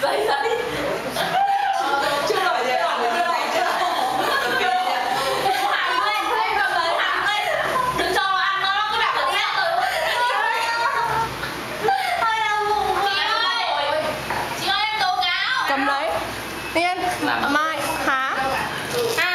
Giấy giấy. Chưa đổi gì cả, chưa đổi chưa. Hàng lên, thấy cầm lấy hàng lên. Đừng cho nó ăn nó cứ đặt ở kia rồi. Thôi đau bụng. Chị ơi em tố cáo. Cầm lấy. Tiên, Mai, Há.